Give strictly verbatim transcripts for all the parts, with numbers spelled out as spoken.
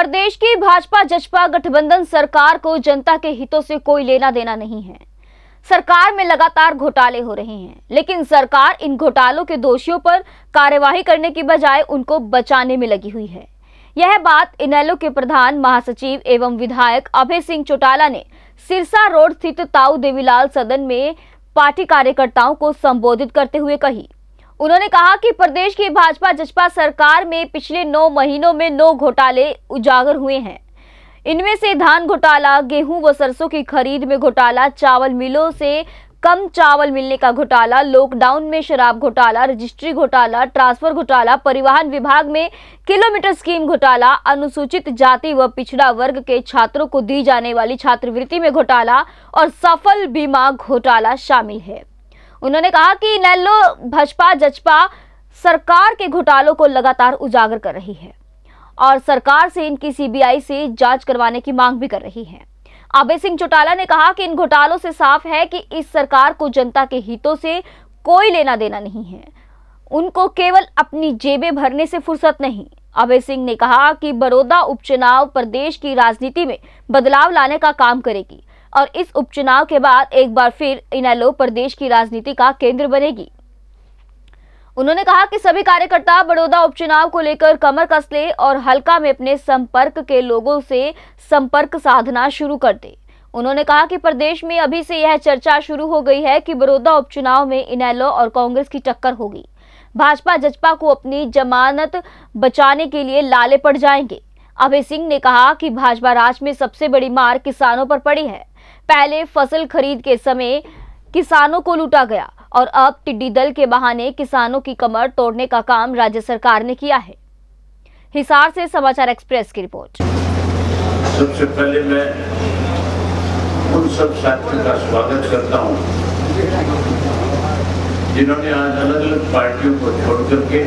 प्रदेश की भाजपा जसपा गठबंधन सरकार को जनता के हितों से कोई लेना देना नहीं है। सरकार में लगातार घोटाले हो रहे हैं, लेकिन सरकार इन घोटालों के दोषियों पर कार्यवाही करने की बजाय उनको बचाने में लगी हुई है। यह बात इनेलो के प्रधान महासचिव एवं विधायक अभय सिंह चौटाला ने सिरसा रोड स्थित ताऊ देवीलाल सदन में पार्टी कार्यकर्ताओं को संबोधित करते हुए कही। उन्होंने कहा कि प्रदेश की भाजपा जसपा सरकार में पिछले नौ महीनों में नौ घोटाले उजागर हुए हैं। इनमें से धान घोटाला, गेहूं व सरसों की खरीद में घोटाला, चावल मिलों से कम चावल मिलने का घोटाला, लॉकडाउन में शराब घोटाला, रजिस्ट्री घोटाला, ट्रांसफर घोटाला, परिवहन विभाग में किलोमीटर स्कीम घोटाला, अनुसूचित जाति व पिछड़ा वर्ग के छात्रों को दी जाने वाली छात्रवृत्ति में घोटाला और सफल बीमा घोटाला शामिल है। उन्होंने कहा कि इनेलो भाजपा जसपा सरकार के घोटालों को लगातार उजागर कर रही है और सरकार से इनकी सीबीआई से जांच करवाने की मांग भी कर रही है। अभय सिंह चौटाला ने कहा कि इन घोटालों से साफ है कि इस सरकार को जनता के हितों से कोई लेना देना नहीं है, उनको केवल अपनी जेबें भरने से फुर्सत नहीं। अभय सिंह ने कहा कि बड़ौदा उपचुनाव प्रदेश की राजनीति में बदलाव लाने का काम करेगी और इस उपचुनाव के बाद एक बार फिर इनेलो प्रदेश की राजनीति का केंद्र बनेगी। उन्होंने कहा कि सभी कार्यकर्ता बड़ौदा उपचुनाव को लेकर कमर कस ले और हलका में अपने संपर्क के लोगों से संपर्क साधना शुरू कर दे। उन्होंने कहा कि प्रदेश में अभी से यह चर्चा शुरू हो गई है कि बड़ौदा उपचुनाव में इनेलो और कांग्रेस की टक्कर होगी। भाजपा जसपा को अपनी जमानत बचाने के लिए लाले पड़ जाएंगे। अभय सिंह ने कहा कि भाजपा राज में सबसे बड़ी मार किसानों पर पड़ी है। पहले फसल खरीद के समय किसानों को लूटा गया और अब टिड्डी दल के बहाने किसानों की कमर तोड़ने का काम राज्य सरकार ने किया है। हिसार से समाचार एक्सप्रेस की रिपोर्ट। सबसे पहले मैं उन सब साथियों का स्वागत करता हूं जिन्होंने आज अलग अलग पार्टियों को छोड़ करके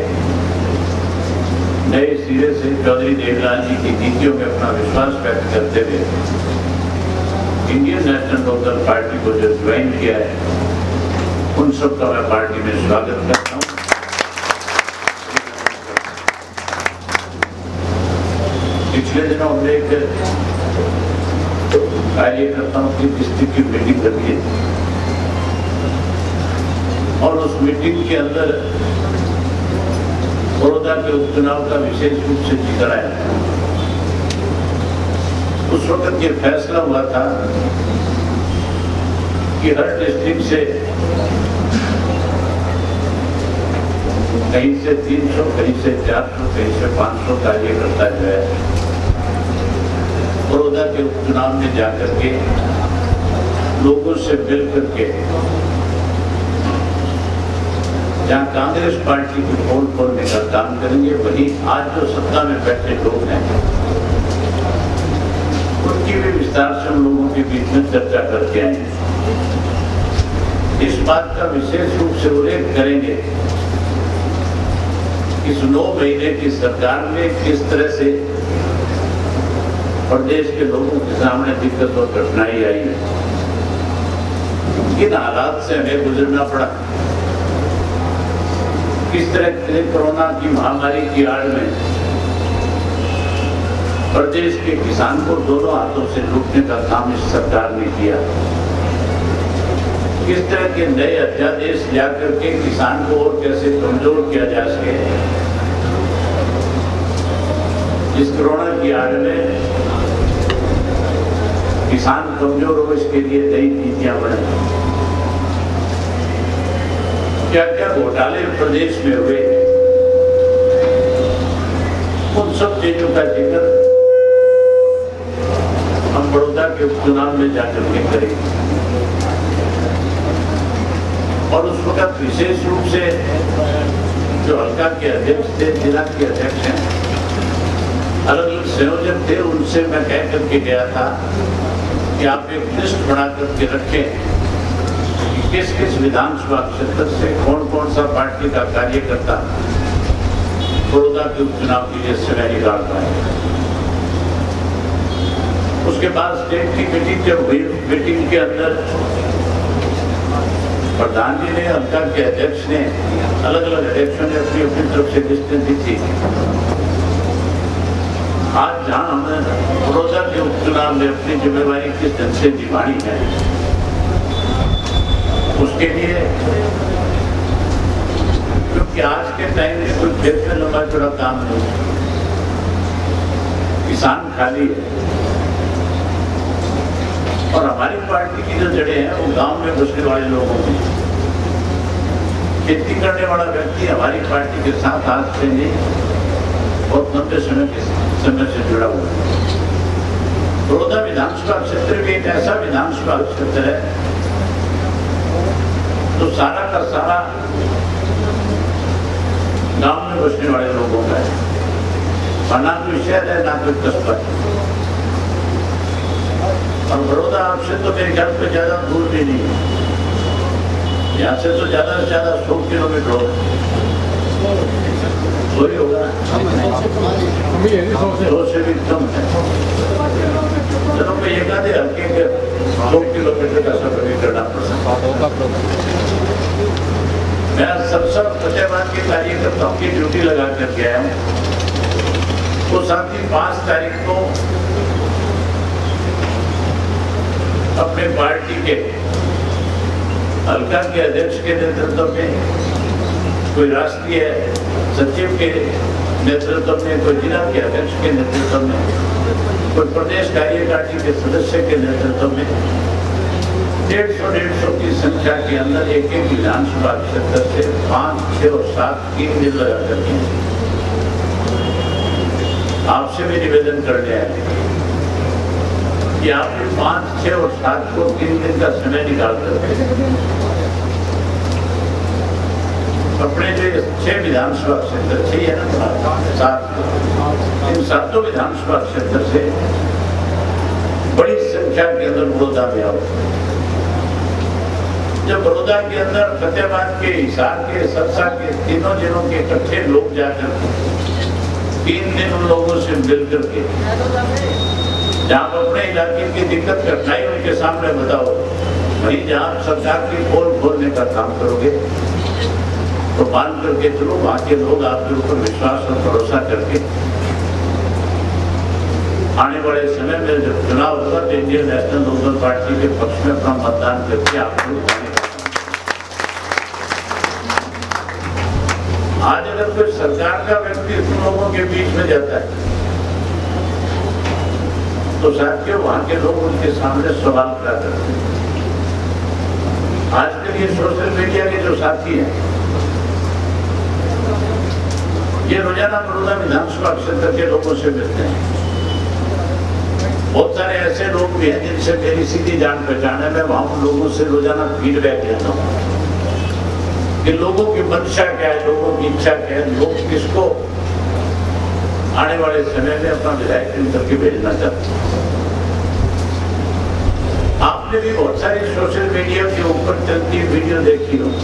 नए सिरे से चौधरी देवीलाल जी की नीतियों में अपना विश्वास व्यक्त करते हुए इंडियन नेशनल लोकदल पार्टी को जो ज्वाइन किया है, उन सब का मैं पार्टी में स्वागत करता हूं। पिछले दिनों हमने एक कार्यकर्ताओं की डिस्ट्रिक्ट की मीटिंग कर ली और उस मीटिंग के अंदर बड़ौदा के उपचुनाव का विशेष रूप से जिक्र आया। उस वक्त ये फैसला हुआ था कि हर डिस्ट्रिक्ट से कहीं से तीन सौ, कहीं से चार सौ, कहीं से पाँच सौ कार्यकर्ता जो है बड़ौदा के उपचुनाव में जाकर के लोगों से मिल करके जहाँ कांग्रेस पार्टी को पोल खोलने का काम करेंगे, वहीं आज जो सत्ता में बैठे लोग हैं उनकी भी विस्तार से उन लोगों के बीच में चर्चा करके आएंगे। इस बात का विशेष रूप से उल्लेख करेंगे इस नौ महीने की सरकार में किस तरह से प्रदेश के लोगों के सामने दिक्कत और कठिनाई आई है, किन हालात से हमें गुजरना पड़ा, किस तरह से कोरोना की महामारी की आड़ में प्रदेश के किसान को दोनों हाथों से लूटने का काम इस सरकार ने किया, किस तरह के नए अध्यादेश जाकर के किसान को और कैसे कमजोर किया जा सके। इस कोरोना की आड़ में किसान कमजोर हो, इसके लिए नई नीतियां बने। क्या क्या घोटाले प्रदेश में हुए, उन सब चीजों का जिक्र हम बड़ौदा के उपचुनाव में जाकर के करेंगे और उस वक्त विशेष रूप से जो हल्का के अध्यक्ष थे, जिला के अध्यक्ष हैं, अलग अलग संयोजक थे, उनसे मैं कह करके गया था कि आप एक लिस्ट बना करके रखें कि किस किस विधानसभा क्षेत्र से कौन कौन सा पार्टी का कार्यकर्ता बड़ौदा के उपचुनाव के लिए समय निकाल पाए। उसके बाद स्टेट की मीटिंग जब हुई, मीटिंग के अंदर प्रधान जी ने, हल्का के अध्यक्ष ने, अलग अलग अध्यक्षों ने अपनी अपनी तरफ से लिस्टें दी थी। आज जहां हमने बड़ौदा के उपचुनाव में अपनी जिम्मेवारी किस ढंग से निभानी है, उसके लिए, क्योंकि आज के टाइम में कोई खेत में लंबा चौड़ा काम नहीं, किसान खाली है और हमारी पार्टी की जो जड़ें हैं वो गांव में बसने वाले लोगों में, खेती करने वाला व्यक्ति हमारी पार्टी के साथ आज से नहीं बहुत लंबे समय के समय से जुड़ा हुआ है। बड़ौदा विधानसभा क्षेत्र भी एक ऐसा विधानसभा क्षेत्र है तो सारा का सारा गांव में बसने वाले लोगों का है, और ना कोई शहर है ना कोई कस्बा है। और बड़ौदा आपसे तो मेरे ख्याल पे ज्यादा दूर भी नहीं है, यहाँ से तो ज्यादा से ज्यादा सौ किलोमीटर होगा, वही होगा, सौ से भी कम है। चलो मैं ये कहते हल्के के दो किलोमीटर का सफर भी करना पड़ता। मैं सबसे फतेहाबाद के कार्यकर्ताओं की ड्यूटी लगा कर गया हूँ, तो साथ ही पांच तारीख को अपने पार्टी के हल्का के अध्यक्ष के नेतृत्व में, कोई राष्ट्रीय सचिव के नेतृत्व में, कोई जिला के अध्यक्ष के नेतृत्व में, कोई प्रदेश कार्यकारिणी के सदस्य के नेतृत्व में डेढ़ सौ डेढ़ सौ की संख्या के अंदर एक एक विधानसभा क्षेत्र से पांच छह और सात तीन दिन लगा करके आपसे भी निवेदन करने आए कि आप पांच छह और सात को तीन दिन का समय निकाल करके अपने जो छह विधानसभा क्षेत्र छह है ना, सात, इन सातों विधानसभा क्षेत्र से बड़ी संख्या के अंदर बड़ौदा में आओ। जब बड़ौदा के अंदर फतेहाबाद के, हिसार के, सरसा के तीनों जिलों के इकट्ठे लोग जाकर तीन दिन उन लोगों से मिल करके जहाँ अपने इलाके की दिक्कत कठिनाई उनके सामने बताओ, वहीं जहाँ सरकार की पोल खोलने का काम करोगे तो मान करके चलो वहाँ के लोग आपके ऊपर विश्वास और भरोसा करके आने वाले समय में जब चुनाव होगा तो इंडियन नेशनल लोकदल पार्टी के पक्ष में अपना मतदान करके आपको। आज अगर कोई सरकार का व्यक्ति उन लोगों के बीच में जाता है तो शायद के वहां के लोग उनके सामने सवाल खड़ा करते हैं। आजकल ये सोशल मीडिया के जो साथी हैं ये रोजाना बड़ौदा विधानसभा क्षेत्र के लोगों से मिलते हैं। बहुत सारे ऐसे लोग भी हैं जिनसे मेरी सीधी जान पहचान है, मैं वहां लोगों से रोजाना फीडबैक लेता हूँ कि लोगों की मंशा क्या है, लोगों की इच्छा क्या है, लोग किसको आने वाले समय में अपना विधायक चुन करके भेजना चाहते हैं। आपने भी बहुत सारी सोशल मीडिया के ऊपर चलती वीडियो देखी हो।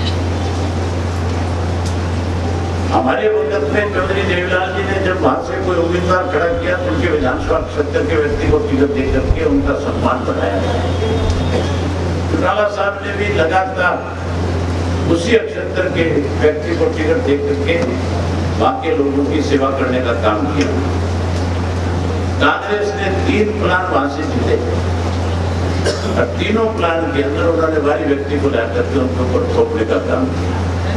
हमारे वक्त में चौधरी देवीलाल जी ने जब वहां से कोई उम्मीदवार खड़ा किया तो उनके विधानसभा क्षेत्र के व्यक्ति को टिकट दे करके उनका सम्मान बढ़ाया। चौटाला साहब ने भी लगातार उसी क्षेत्र के व्यक्ति को टिकट दे करके वहां के लोगों की सेवा करने का काम किया। कांग्रेस ने तीन प्लान वहां से जीते और तीनों प्लान के अंदर उन्होंने भारी व्यक्ति को ला करके उनके ऊपर थोपने का काम किया।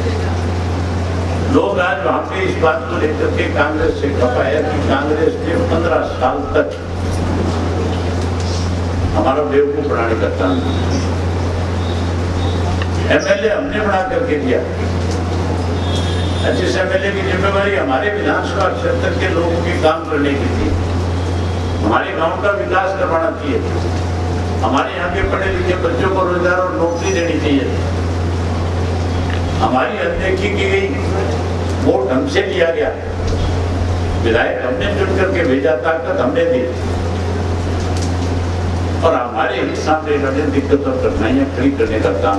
लोग आज वहां पे इस बात को लेकर के कांग्रेस से खपाया कि कांग्रेस ने पंद्रह साल तक हमारा बेवकूफ बनाने का काम किया। एमएलए हमने बना करके दिया, जिस एमएलए की जिम्मेवारी हमारे विधानसभा क्षेत्र के लोगों की काम करने की थी, हमारे गांव का विकास करवाना चाहिए, हमारे यहाँ के पढ़े लिखे बच्चों को रोजगार और नौकरी देनी चाहिए। हमारी अनदेखी की गई, वोट हमसे लिया गया, विधायक हमने चुन करके भेजा, ताकत हमने दी और हमारे ही सामने लड़ने दिक्कत और कठिनाइयां खड़ी करने का काम।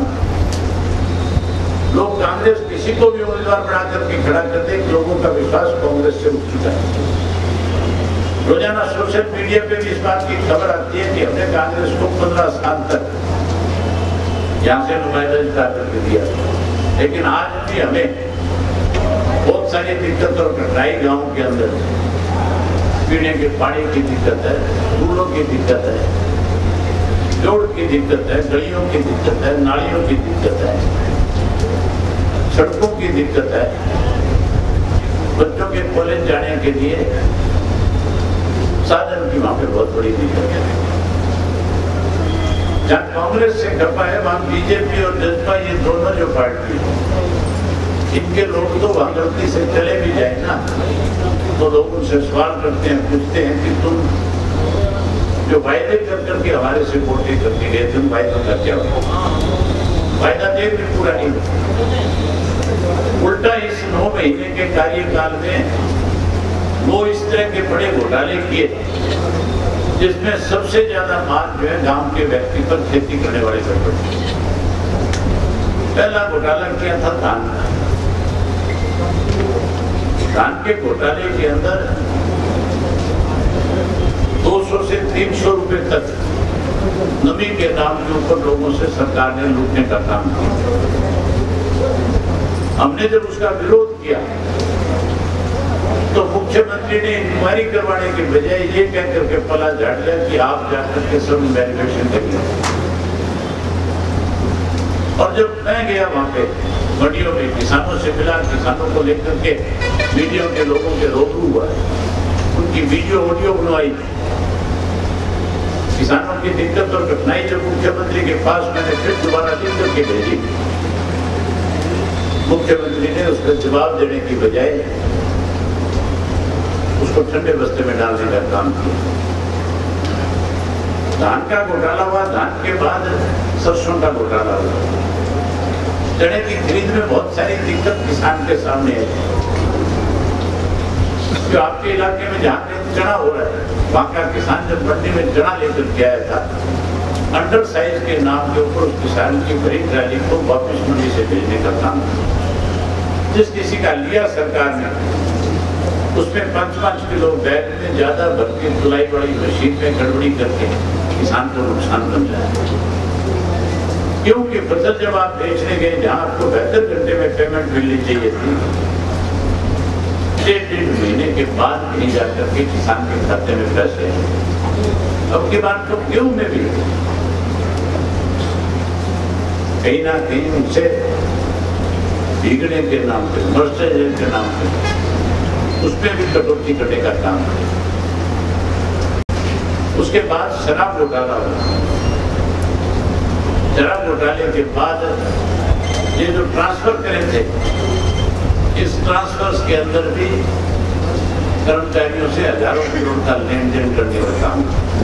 लोग कांग्रेस किसी को भी उम्मीदवार बना करके खड़ा कर दे, लोगों का विश्वास कांग्रेस से उठ चुका है। रोजाना सोशल मीडिया पे भी इस बात की खबर आती है कि हमने कांग्रेस को पंद्रह साल तक यहाँ से नुमाइंदा जिता करके दिया, लेकिन आज भी हमें बहुत सारी दिक्कत और कठिनाई गांव के अंदर पीने के पानी की दिक्कत है, स्कूलों की दिक्कत है, रोड की दिक्कत है, गलियों की दिक्कत है, नालियों की दिक्कत है, सड़कों की दिक्कत है, बच्चों के कॉलेज जाने के लिए साधन की वहां पे बहुत बड़ी दिक्कत है। जहां कांग्रेस से खपा है वहां बीजेपी और जसपा, ये दोनों जो पार्टी है, इनके लोग तो वहां गलती से चले भी जाए ना तो लोग उनसे सवाल करते हैं, पूछते हैं कि तुम जो वायदे कर करके हमारे से वोटें करके गए तुम वायदा कर क्या वायदा दे भी पूरा नहीं। उल्टा इस नौ महीने के कार्यकाल में वो इस तरह के बड़े घोटाले किए जिसमें सबसे ज्यादा मार जो है गांव के व्यक्ति पर, खेती करने वाले पर पड़ी। पहला घोटाला किया था धान का। धान के घोटाले के अंदर दो सौ से तीन सौ रुपए तक नमी के नाम के ऊपर लोगों से सरकार ने लूटने का काम किया। हमने जब उसका विरोध किया तो मुख्यमंत्री ने इंक्वायरी करवाने के बजाय ये कह करके पला झाड़ लिया कि आप जाकर के सब इवैल्यूएशन करिए। और जब मैं गया वहां पे मंडियों में किसानों से मिला, किसानों को लेकर के मीडिया के लोगों के रूबरू हुआ, उनकी वीडियो ऑडियो बनवाई, किसानों की दिक्कत और कठिनाई जब मुख्यमंत्री के पास मैंने फिर दोबारा लिख करके भेजी, मुख्यमंत्री ने उसका जवाब देने की बजाय उसको ठंडे बस्ते में डालने का काम किया। धान का घोटाला हुआ, धान के बाद सरसों का घोटाला हुआ। चने की खरीद में बहुत सारी दिक्कत किसान के सामने है। जो आपके इलाके में जहाँ पे चना हो रहा है, वहाँ का किसान जब मंडी में चना लेकर के आया था, अंडर साइज के नाम के ऊपर उस किसान की बड़ी ट्राली को वापस मंडी से भेजने का काम किया। जिस किसी का लिया सरकार ने, उसमें पाँच पाँच किलो बैग में ज्यादा भर के तुलाई बड़ी मशीन में गड़बड़ी करके किसान को नुकसान पहुंचाया। क्योंकि फसल जब आप बेचने गए जहां आपको बहत्तर घंटे में पेमेंट मिलनी चाहिए थी, डेढ़ डेढ़ महीने के बाद कहीं जाकर के किसान के खाते में पैसे हैं। अब की बात तो क्यों में भी कहीं ना कहीं उनसे भीगने के नाम पे, भ्रष्टाचार के नाम पे उसमें भी कटौती करने का काम है। उसके बाद शराब घोटाला हुआ। शराब घोटाले के बाद ये जो ट्रांसफर करे थे, इस ट्रांसफर्स के अंदर भी कर्मचारियों से हजारों करोड़ का लेन देन करने का काम।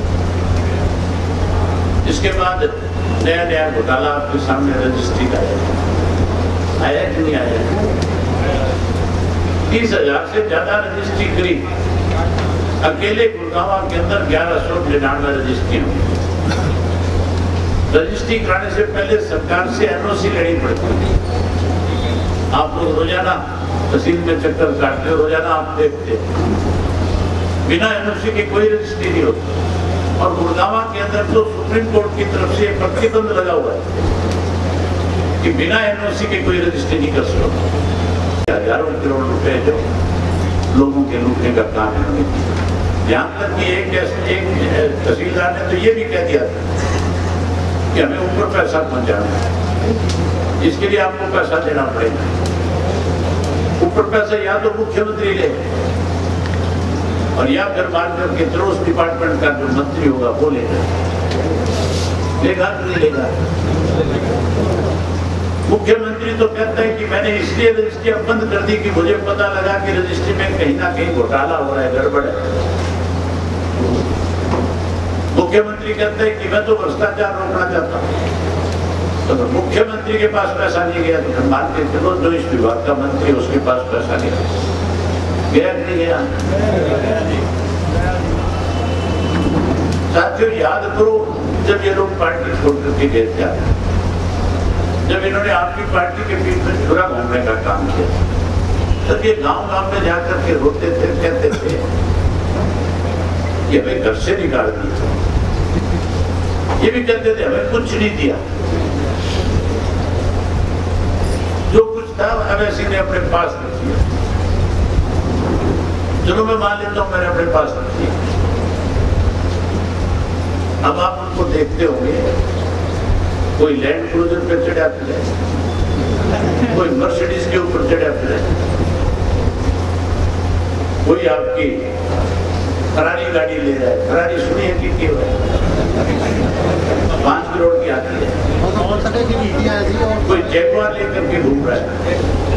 इसके बाद नया नया घोटाला आपके सामने रजिस्ट्री का है, आया कि नहीं आया? तीस हजार से ज्यादा रजिस्ट्री करी अकेले गुड़गांव के अंदर ग्यारह सौ निन्यानवे रजिस्ट्री हुई। रजिस्ट्री कराने से पहले सरकार से एनओसी लेनी पड़ती है। आप लोग रोजाना तहसील में चक्कर काटते हो, रोजाना आप देखते, बिना एनओसी के कोई रजिस्ट्री नहीं होती। और गुड़गांव के अंदर तो सुप्रीम कोर्ट की तरफ से प्रतिबंध लगा हुआ है कि बिना एनओसी के कोई रजिस्ट्री नहीं कर सकते। हजारों करोड़ रुपए जो लोगों के लूटने का काम है। यहाँ तक कि एक एक तहसीलदार ने तो ये भी कह दिया था कि हमें ऊपर पैसा पहुंचाना है, इसके लिए आपको पैसा देना पड़ेगा। ऊपर पैसा या तो मुख्यमंत्री ले और या फिर मान करके जो उस डिपार्टमेंट का जो मंत्री होगा वो लेगा। लेगा नहीं लेगा? मुख्यमंत्री तो कहता है कि मैंने इसलिए रजिस्ट्री बंद कर दी कि मुझे पता लगा कि रजिस्ट्री में कहीं ना कहीं घोटाला हो रहा है, गड़बड़ है। मुख्यमंत्री कहता है कि मैं तो भ्रष्टाचार रोकना चाहता हूँ। तो मुख्यमंत्री के पास पैसा नहीं गया तो मान के चलो जो इस विभाग का मंत्री उसके पास पैसा नहीं गया, नहीं गया। साथियों याद करो, जब ये लोग पार्टी छोड़ करके गए थे, जब इन्होंने आपकी पार्टी के बीच में छुरा घूमने का काम किया, तब ये गांव गांव में जाकर के रोते थे, कहते थे कि हमें घर से निकाल दिया। ये भी कहते थे हमें कुछ नहीं दिया, जो कुछ था अवैसी ने अपने पास रख दिया। चलो मैं मान लेता हूं मैंने अपने पास रखी। अब आप उनको देखते होंगे, कोई लैंड क्रूजर पे चढ़ा फिरे, कोई मर्सिडीज के ऊपर चढ़ा फिरे, कोई आपकी फरारी गाड़ी ले रहा है। फरारी सुनी है कि क्यों है? पांच करोड़ की आती है। कोई जैगुआर लेकर के घूम रहा है।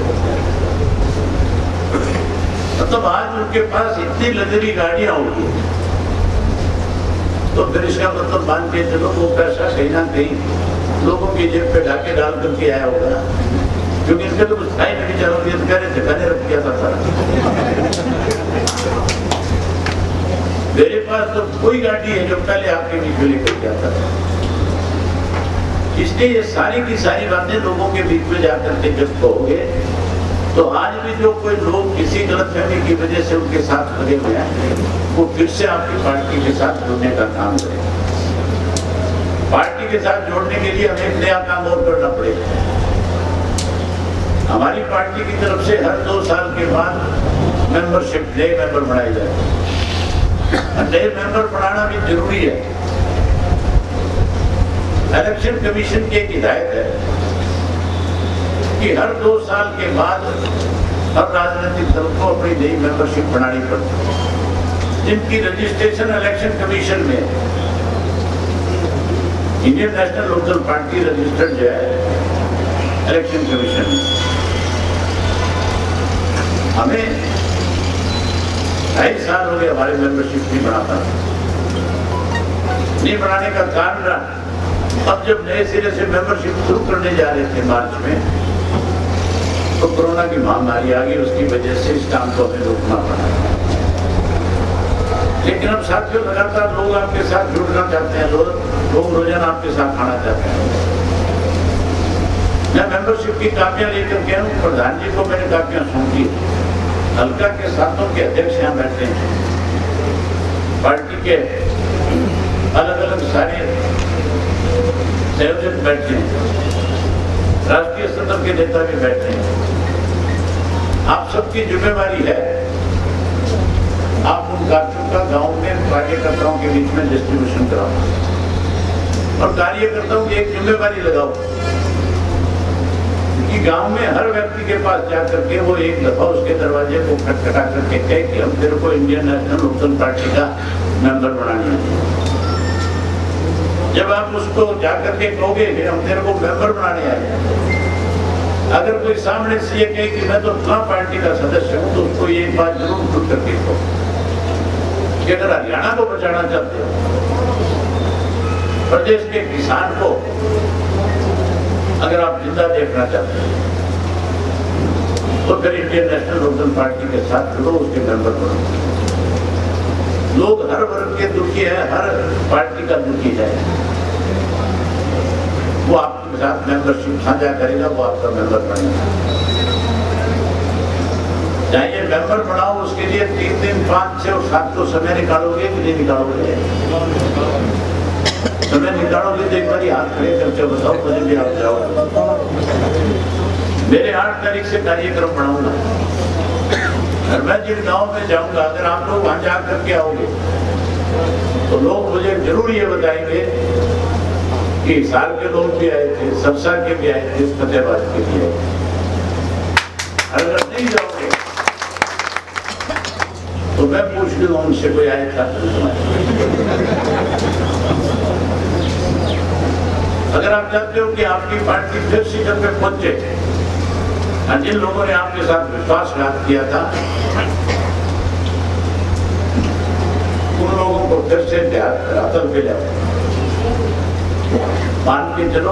मतलब आज उनके पास इतनी लग्जरी गाड़ियां होगी, तो फिर इसका मतलब मान के चलो वो पैसा कहीं ना कहीं लोगों की जेब पे ढाके डाल करके आया होगा, क्योंकि इनके तो कुछ था ही नहीं। चलो ये कह रहे ठिकाने रख दिया था सारा। मेरे पास तो कोई गाड़ी है जो पहले आपके बीच में लेकर के आता था। इसलिए ये सारी की सारी बातें लोगों के बीच में जाकर के जब कहोगे, तो आज भी जो कोई लोग किसी गलतफहमी की वजह से उनके साथ लगे हुए हैं, वो फिर से आपकी पार्टी के साथ जुड़ने का काम करें। पार्टी के साथ जोड़ने के लिए हमें एक नया काम और करना पड़ेगा। हमारी पार्टी की तरफ से हर दो साल के बाद मेंबरशिप, नए मेंबर बनाए जाए। नए मेंबर बनाना भी जरूरी है। इलेक्शन कमीशन की एक हिदायत है कि हर दो साल के बाद हर राजनीतिक दल को अपनी नई मेंबरशिप बनानी पड़ती है, जिनकी रजिस्ट्रेशन इलेक्शन कमीशन में Indian national Lokdal party registered जो है इलेक्शन कमीशन में। हमें ढाई साल हो गए हमारे मेंबरशिप नहीं बना पाए। नहीं बनाने का कारण रहा, अब जब नए सिरे से मेंबरशिप शुरू करने जा रहे थे मार्च में, तो कोरोना की महामारी आ गई। उसकी वजह से इस काम को हमें रोकना पड़ा। लेकिन अब साथियों, लगातार लोग आपके साथ जुड़ना चाहते हैं, लोग लोग रोजाना आपके साथ आना चाहते हैं। मैं मेंबरशिप की कापियां लेकर के हूँ। प्रधान जी को मैंने कापियां सौंपी। हल्का के साथों के अध्यक्ष यहाँ बैठे हैं, पार्टी के अलग अलग सारे संयोजक बैठे हैं, राष्ट्रीय सदन के नेता भी बैठे हैं। आप सबकी जिम्मेवारी है, आप उन कापियों का गांव में कार्यकर्ताओं के बीच में डिस्ट्रीब्यूशन कराओ और कार्यकर्ताओं की एक जिम्मेवारी लगाओ कि गांव में हर व्यक्ति के पास जाकर के वो एक दफा उसके दरवाजे को खटखटा करके कहे कि हम तेरे को इंडियन नेशनल लोकदल पार्टी का मेंबर बनानी है। जब आप उसको जाकर के कहोगे कि हम तेरे को मेंबर बनाने आए, अगर कोई सामने से ये कहे कि मैं तो फलां पार्टी का सदस्य हूं, तो उसको ये बात जरूर खुद करके कहो कि अगर हरियाणा को बचाना चाहते हो, प्रदेश के किसान को अगर आप जिंदा देखना चाहते हैं, तो फिर इंडियन नेशनल लोकदल पार्टी के साथ जुड़ो, उसके मेंबर बनो। लोग हर वर्ग के दुखी है, हर पार्टी का दुखी है, वो आपके साथ मेंबरशिप साझा करेगा, वो आपका मेंबर बनेगा। चाहिए मेंबर बनाओ, उसके लिए तीन दिन पाँच छह और सात को समय निकालोगे कि नहीं निकालोगे? समय निकालोगे तो एक बार हाथ खड़े करके बताओ, मुझे भी आप जाओ। मेरे आठ तारीख से कार्यक्रम बनाऊंगा और मैं जिन गांव में जाऊंगा, अगर आप लोग वहां जा करके आओगे तो लोग मुझे जरूर ये बताएंगे कि साल के लोग भी आए थे, सबसा के भी आए थे, फतेहाबाद के भी आए थे। अगर नहीं जाओगे तो मैं पूछ लूंगा उनसे, कोई आया था? अगर आप चाहते हो कि आपकी पार्टी फिर शिखर पे पहुंचे, जिन लोगों ने आपके साथ विश्वासघात किया था, उन लोगों को फिर से धरातल पे लाओ। मान के चलो,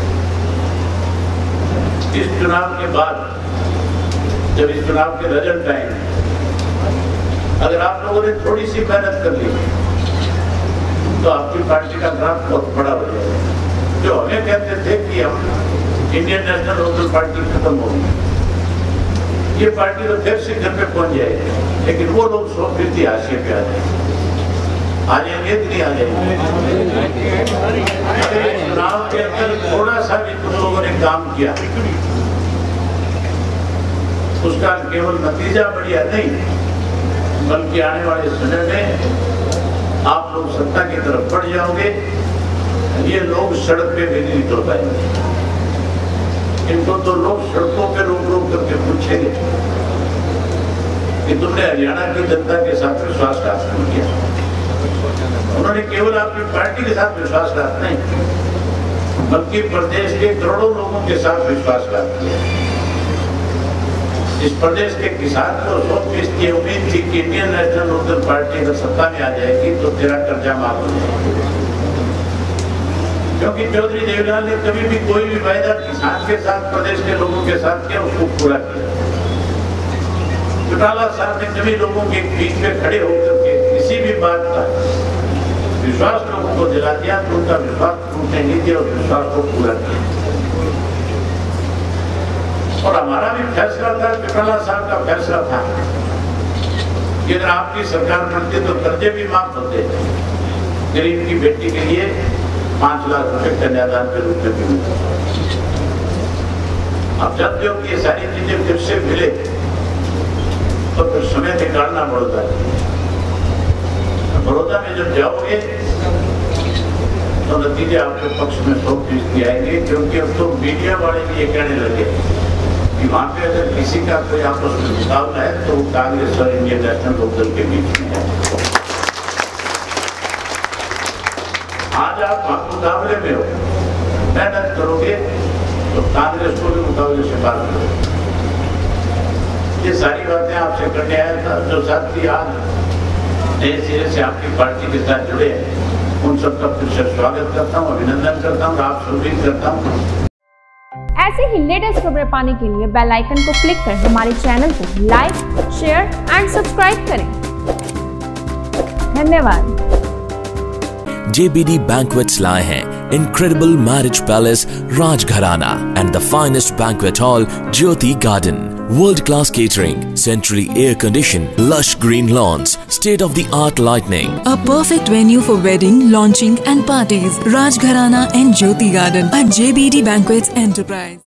इस चुनाव के बाद जब इस चुनाव के रिजल्ट आएंगे, अगर आप लोगों ने थोड़ी सी मेहनत कर ली तो आपकी पार्टी का ग्राफ बहुत बड़ा हो जाएगा। जो हमें कहते थे कि हम इंडियन नेशनल लोकदल पार्टी खत्म होगी, ये पार्टी तो फिर से घर पे पहुंच जाएगी, लेकिन वो लोग सौ फीसदी हाशिए पे आ जाएंगे। आ जाएंगे कि नहीं आ जाएंगे? चुनाव के अंदर थोड़ा सा भी तुम लोगों ने काम किया, उसका केवल नतीजा बढ़िया नहीं, बल्कि आने वाले समय में आप लोग सत्ता की तरफ बढ़ जाओगे, ये लोग सड़क पे भी नहीं उतर पाएंगे। इनको तो लोग सड़कों पे रोक रोक करके पूछेंगे कि तुमने हरियाणा की जनता के साथ विश्वासघात क्यों किया। उन्होंने केवल आपकी पार्टी के साथ विश्वासघात नहीं, बल्कि प्रदेश के करोड़ों लोगों के साथ विश्वासघात किया। इस प्रदेश के किसान को सौ फीसदी उम्मीद थी कि इंडियन नेशनल लोकदल पार्टी अगर सत्ता में आ जाएगी तो तेरा कर्जा माफ हो जाएगा, क्योंकि चौधरी देवीलाल ने कभी भी कोई भी वायदा किसान के साथ, प्रदेश के लोगों के साथ किया, उसको पूरा किया। चौटाला साहब ने कभी लोगों के बीच में खड़े होकर के किसी भी बात का विश्वास लोगों को दिला दिया तो उनका विश्वास टूटने नहीं दिया, उस विश्वास को पूरा किया। और हमारा भी फैसला था, चौटाला साहब का फैसला था कि अगर आपकी सरकार बनती तो कर्जे भी माफ होते, गरीब की बेटी के लिए पांच लाख रुपए कन्यादान के रूप में भी मिलता। अब जब जब ये सारी चीजें फिर से मिले तो फिर समय निकालना पड़ता है। बड़ौदा में जब जाओगे तो नतीजे आपके पक्ष में सौ फीसदी आएंगे, क्योंकि अब तो मीडिया वाले भी ये कहने लगे कि वहां पे अगर किसी का कोई आपस में मुकाबला है तो कांग्रेस और इंडियन नेशनल लोकदल के बीच में है। आज आप मुकाबले में हो, मेहनत करोगे तो कांग्रेस को भी मुकाबले से बात करोगे। ये सारी बातें आपसे करने आया था। जो साथी आज नए सिरे से आपकी पार्टी के साथ जुड़े हैं, उन सबका फिर से स्वागत करता हूँ, अभिनंदन करता हूँ, आप सुनिश्चित करता हूँ। ऐसे ही लेटेस्ट खबरें पाने के लिए बेल आइकन को क्लिक कर हमारे चैनल को लाइक, शेयर एंड सब्सक्राइब करें। धन्यवाद। J B D Banquets लाए हैं incredible marriage palace Rajgharana and the finest banquet hall Jyoti Garden. World-class catering, centrally air-conditioned, lush green lawns, state-of-the-art lighting. A perfect venue for wedding, launching and parties. Rajgharana and Jyoti Garden at J B D Banquets Enterprise.